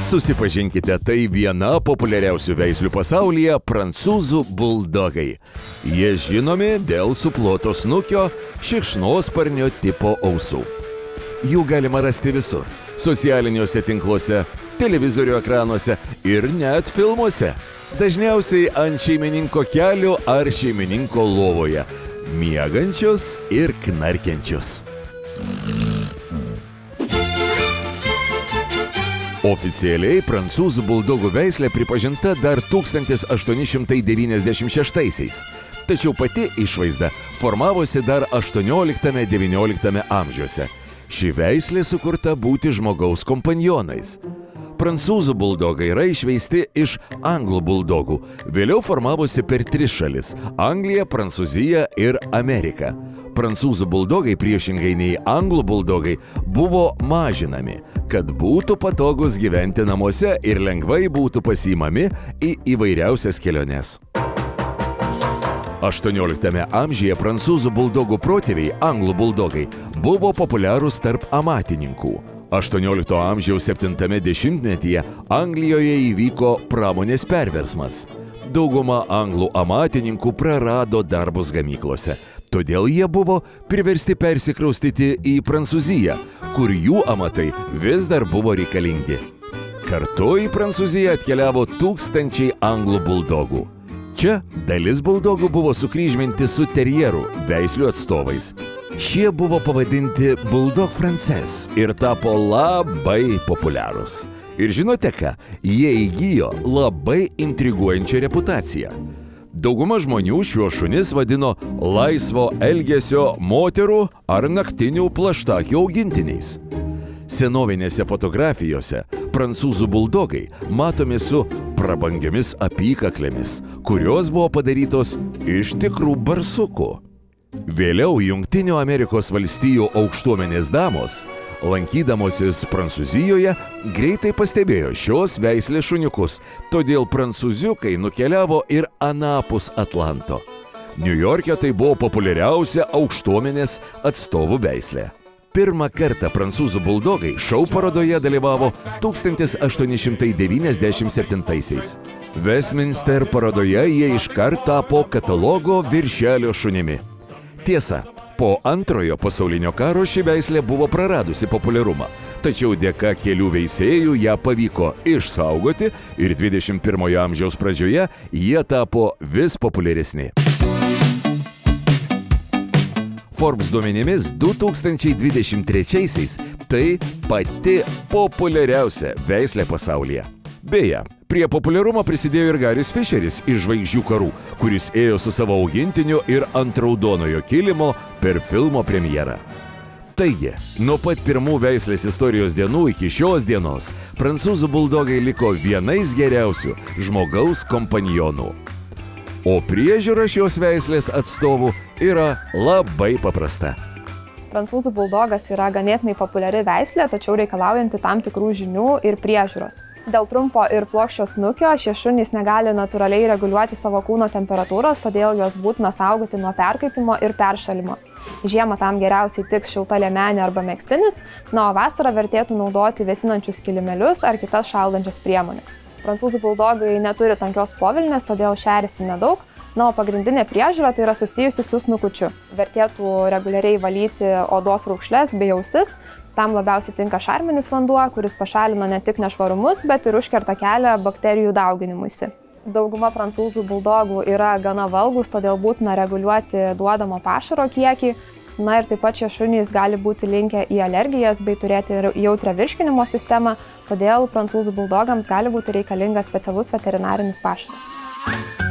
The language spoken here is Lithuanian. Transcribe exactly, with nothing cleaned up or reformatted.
Susipažinkite, tai viena populiariausių veislių pasaulyje prancūzų buldogai. Jie žinomi dėl suploto snukio, šikšnosparnio tipo ausų. Jų galima rasti visur – socialiniuose tinkluose, televizorių ekranuose ir net filmuose. Dažniausiai ant šeimininko kelio ar šeimininko lovoje, miegančius ir knarkiančius. Oficialiai prancūzų buldogų veislė pripažinta dar tūkstantis aštuoni šimtai devyniasdešimt šeštaisiais, tačiau pati išvaizda formavosi dar aštuonioliktame - devynioliktame amžiuose. Ši veislė sukurta būti žmogaus kompanionais. Prancūzų buldogai yra išveisti iš anglų buldogų. Vėliau formavosi per tris šalis – Angliją, Prancūziją ir Ameriką. Prancūzų buldogai priešingai nei anglų buldogai buvo mažinami, kad būtų patogus gyventi namuose ir lengvai būtų pasiimami į įvairiausias keliones. aštuonioliktame amžiuje prancūzų buldogų protėviai, anglų buldogai, buvo populiarūs tarp amatininkų. aštuoniolikto amžiaus septintame dešimtmetyje Anglijoje įvyko pramonės perversmas. Dauguma anglų amatininkų prarado darbus gamyklose, todėl jie buvo priversti persikraustyti į Prancūziją, kur jų amatai vis dar buvo reikalingi. Kartu į Prancūziją atkeliavo tūkstančiai anglų buldogų. Čia dalis buldogų buvo sukryžminti su terjerų veislių atstovais. Šie buvo pavadinti Bulldog Français ir tapo labai populiarūs. Ir žinote ką? Jie įgijo labai intriguojančią reputaciją. Dauguma žmonių šiuos šunis vadino laisvo elgesio moterų ar naktinių plaštakių augintiniais. Senovinėse fotografijose prancūzų buldogai matomi su prabangiomis apykaklėmis, kurios buvo padarytos iš tikrų barsukų. Vėliau Jungtinių Amerikos valstijų aukštuomenės damos, lankydamosis Prancūzijoje, greitai pastebėjo šios veislės šuniukus, todėl prancūziukai nukeliavo ir anapus Atlanto. Niujorke tai buvo populiariausia aukštuomenės atstovų veislė. Pirmą kartą prancūzų buldogai šou parodoje dalyvavo tūkstantis aštuoni šimtai devyniasdešimt septintaisiais. Westminster parodoje jie iškart tapo katalogo viršelio šunimi. Tiesa, po antrojo pasaulinio karo ši veislė buvo praradusi populiarumą, tačiau dėka kelių veisėjų ją pavyko išsaugoti ir dvidešimt pirmojo amžiaus pradžioje jie tapo vis populiaresni. Forbes duomenimis du tūkstančiai dvidešimt trečiaisiais tai pati populiariausia veislė pasaulyje. Beje, prie populiarumo prisidėjo ir Garis Fischeris iš Žvaigždžių karų, kuris ėjo su savo augintiniu ir ant raudonojo kilimo per filmo premjerą. Taigi, nuo pat pirmų veislės istorijos dienų iki šios dienos prancūzų buldogai liko vienais geriausių žmogaus kompanionų. O priežiūra šios veislės atstovų yra labai paprasta. Prancūzų buldogas yra ganėtinai populiari veislė, tačiau reikalaujanti tam tikrų žinių ir priežiūros. Dėl trumpo ir plokščio snukio šie šunys negali natūraliai reguliuoti savo kūno temperatūros, todėl juos būtina saugoti nuo perkaitimo ir peršalimo. Žiemą tam geriausiai tiks šilta liemenė arba megztinis, na, o vasarą vertėtų naudoti vėsinančius kilimėlius ar kitas šaldančias priemonės. Prancūzų buldogai neturi tankios povilnės, todėl šeriasi nedaug, na, o pagrindinė priežiūra tai yra susijusi su snukučiu. Vertėtų reguliariai valyti odos raukšles bei ausis. Tam labiausiai tinka šarminis vanduo, kuris pašalina ne tik nešvarumus, bet ir užkerta kelią bakterijų dauginimuisi. Dauguma prancūzų buldogų yra gana valgūs, todėl būtina reguliuoti duodamo pašaro kiekį. Na ir taip pat šie šunys gali būti linkę į alergijas bei turėti ir jautrią virškinimo sistemą, todėl prancūzų buldogams gali būti reikalingas specialus veterinarinis pašaras.